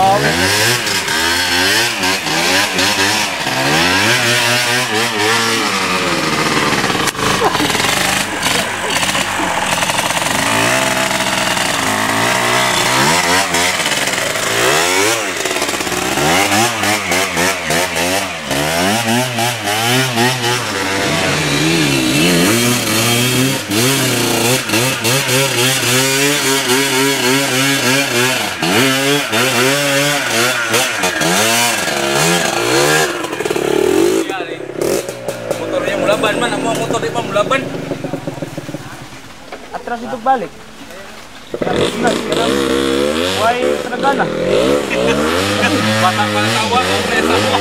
Mulaban man, ang mga motor di pa mulaban. Atras itu balik. Sekarang why tergana? Batang tawa o presa mo.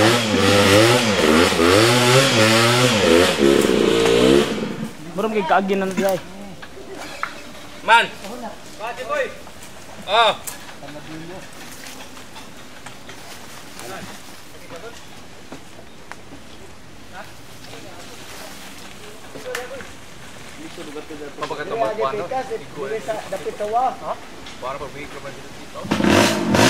Burung kay kaagin na diay. Man. Pati boy. Oh. Kapag ito magpuan, no? Dapit tawa, ha? Para pag-make naman dito.